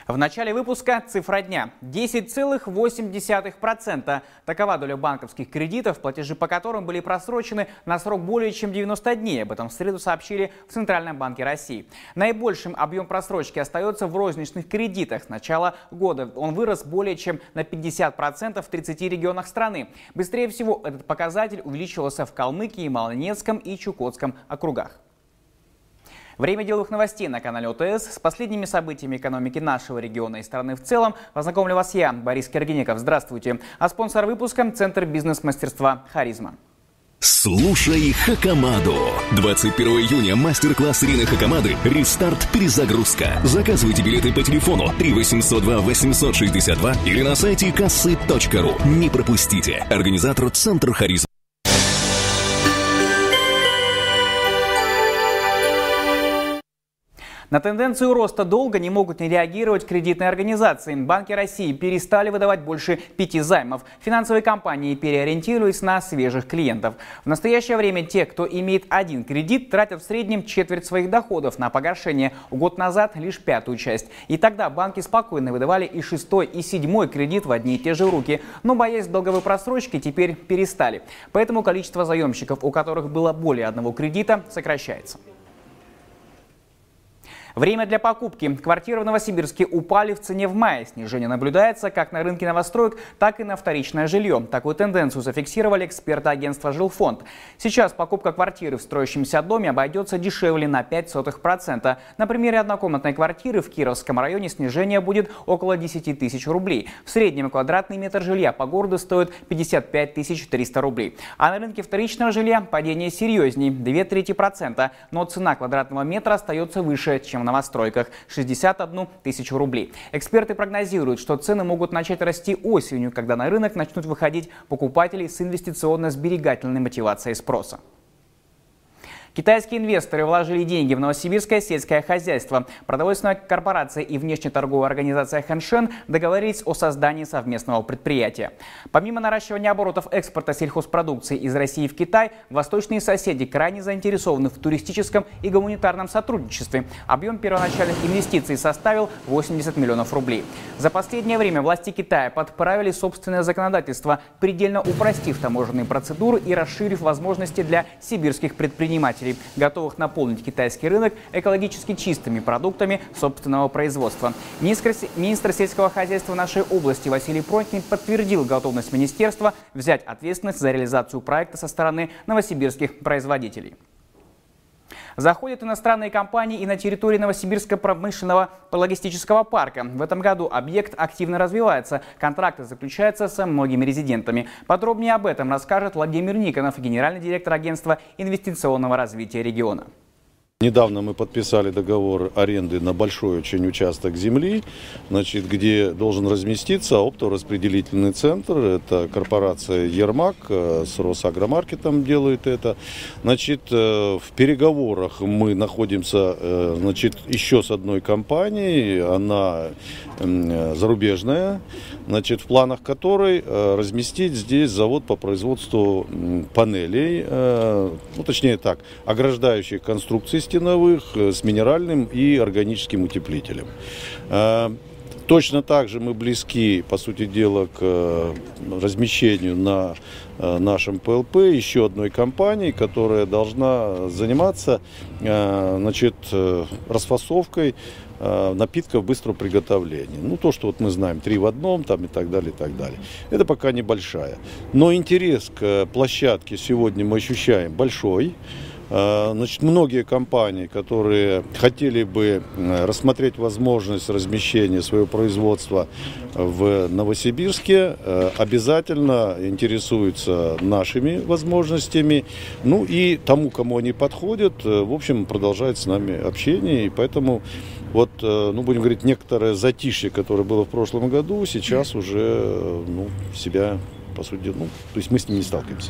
В начале выпуска цифра дня – 10,8%. Такова доля банковских кредитов, платежи по которым были просрочены на срок более чем 90 дней. Об этом в среду сообщили в Центральном банке России. Наибольшим объем просрочки остается в розничных кредитах. С начала года он вырос более чем на 50% в 30 регионах страны. Быстрее всего этот показатель увеличивался в Калмыкии, Молодецком и Чукотском округах. Время деловых новостей на канале ОТС. С последними событиями экономики нашего региона и страны в целом познакомлю вас я, Борис Киргиников. Здравствуйте. А спонсор выпуска – Центр бизнес-мастерства «Харизма». Слушай Хакамаду. 21 июня мастер-класс Ирины Хакамады «Рестарт. Перезагрузка». Заказывайте билеты по телефону 3 802 862 или на сайте кассы.ру. Не пропустите. Организатор Центр «Харизма». На тенденцию роста долга не могут не реагировать кредитные организации. Банки России перестали выдавать больше 5 займов. Финансовые компании переориентировались на свежих клиентов. В настоящее время те, кто имеет один кредит, тратят в среднем четверть своих доходов на погашение. Год назад лишь 1/5 часть. И тогда банки спокойно выдавали и 6-й, и 7-й кредит в одни и те же руки. Но, боясь долговой просрочки, теперь перестали. Поэтому количество заемщиков, у которых было более одного кредита, сокращается. Время для покупки. Квартиры в Новосибирске упали в цене в мае. Снижение наблюдается как на рынке новостроек, так и на вторичное жилье. Такую тенденцию зафиксировали эксперты агентства «Жилфонд». Сейчас покупка квартиры в строящемся доме обойдется дешевле на 0,05%. На примере однокомнатной квартиры в Кировском районе снижение будет около 10 тысяч рублей. В среднем квадратный метр жилья по городу стоит 55 300 рублей. А на рынке вторичного жилья падение серьезней – 0,02%. Но цена квадратного метра остается выше, чем в новостройках – 61 тысячу рублей. Эксперты прогнозируют, что цены могут начать расти осенью, когда на рынок начнут выходить покупатели с инвестиционно-сберегательной мотивацией спроса. Китайские инвесторы вложили деньги в новосибирское сельское хозяйство. Продовольственная корпорация и внешнеторговая организация Хэншэн договорились о создании совместного предприятия. Помимо наращивания оборотов экспорта сельхозпродукции из России в Китай, восточные соседи крайне заинтересованы в туристическом и гуманитарном сотрудничестве. Объем первоначальных инвестиций составил 80 миллионов рублей. За последнее время власти Китая подправили собственное законодательство, предельно упростив таможенные процедуры и расширив возможности для сибирских предпринимателей, готовых наполнить китайский рынок экологически чистыми продуктами собственного производства. Министр сельского хозяйства нашей области Василий Пронькин подтвердил готовность министерства взять ответственность за реализацию проекта со стороны новосибирских производителей. Заходят иностранные компании и на территории Новосибирского промышленного логистического парка. В этом году объект активно развивается. Контракты заключаются со многими резидентами. Подробнее об этом расскажет Владимир Никонов, генеральный директор агентства инвестиционного развития региона. Недавно мы подписали договор аренды на большой очень участок земли, где должен разместиться оптово-распределительный центр. Это корпорация «Ермак» с Росагромаркетом делает это. В переговорах мы находимся еще с одной компанией, она зарубежная, в планах которой разместить здесь завод по производству панелей, ограждающих конструкций стеновых с минеральным и органическим утеплителем. Точно так же мы близки, по сути дела, к размещению на нашем ПЛП еще одной компании, которая должна заниматься расфасовкой напитков быстрого приготовления. То, что мы знаем, 3 в 1 и так далее, и так далее. Это пока небольшая. Но интерес к площадке сегодня мы ощущаем большой. Многие компании, которые хотели бы рассмотреть возможность размещения своего производства в Новосибирске, обязательно интересуются нашими возможностями. И тому, кому они подходят, в общем, продолжает с нами общение. И поэтому, будем говорить, некоторое затишье, которое было в прошлом году, сейчас уже себя, по сути, то есть мы с ним не сталкиваемся.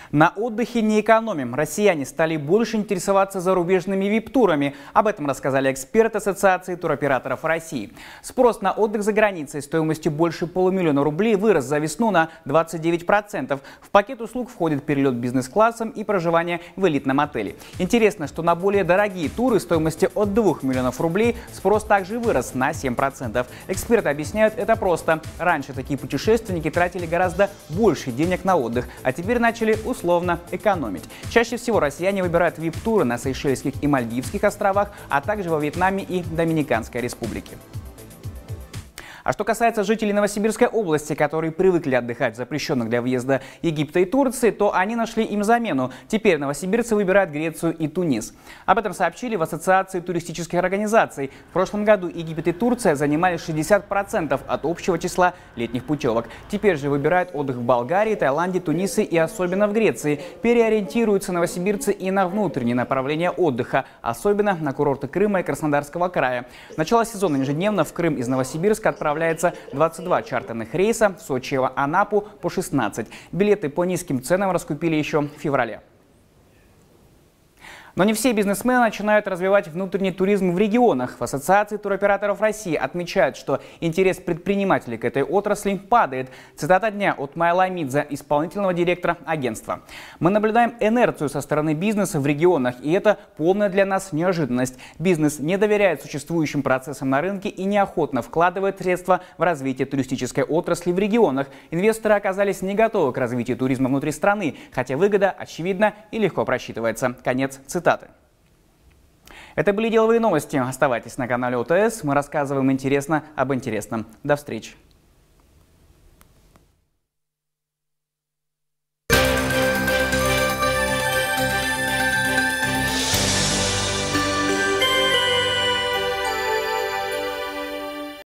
На отдыхе не экономим. Россияне стали больше интересоваться зарубежными вип-турами. Об этом рассказали эксперты Ассоциации туроператоров России. Спрос на отдых за границей стоимостью больше $500 000 вырос за весну на 29%. В пакет услуг входит перелет бизнес-классом и проживание в элитном отеле. Интересно, что на более дорогие туры стоимостью от $2 миллионов спрос также вырос на 7%. Эксперты объясняют это просто. Раньше такие путешественники тратили гораздо больше денег на отдых, а теперь начали условно экономить. Чаще всего россияне выбирают вип-туры на Сейшельских и Мальдивских островах, а также во Вьетнаме и Доминиканской республике. А что касается жителей Новосибирской области, которые привыкли отдыхать в запрещенных для въезда Египта и Турции, то они нашли им замену. Теперь новосибирцы выбирают Грецию и Тунис. Об этом сообщили в Ассоциации туристических организаций. В прошлом году Египет и Турция занимали 60% от общего числа летних путевок. Теперь же выбирают отдых в Болгарии, Таиланде, Тунисе и особенно в Греции. Переориентируются новосибирцы и на внутренние направления отдыха, особенно на курорты Крыма и Краснодарского края. Начало сезона ежедневно в Крым из Новосибирска отправляется 22 чартерных рейса, в Сочи и Анапу по 16. Билеты по низким ценам раскупили еще в феврале. Но не все бизнесмены начинают развивать внутренний туризм в регионах. В Ассоциации туроператоров России отмечают, что интерес предпринимателей к этой отрасли падает. Цитата дня от Майя Ламидзе, исполнительного директора агентства. «Мы наблюдаем инерцию со стороны бизнеса в регионах, и это полная для нас неожиданность. Бизнес не доверяет существующим процессам на рынке и неохотно вкладывает средства в развитие туристической отрасли в регионах. Инвесторы оказались не готовы к развитию туризма внутри страны, хотя выгода очевидна и легко просчитывается». Конец цитаты. Это были деловые новости. Оставайтесь на канале ОТС. Мы рассказываем интересно об интересном. До встречи.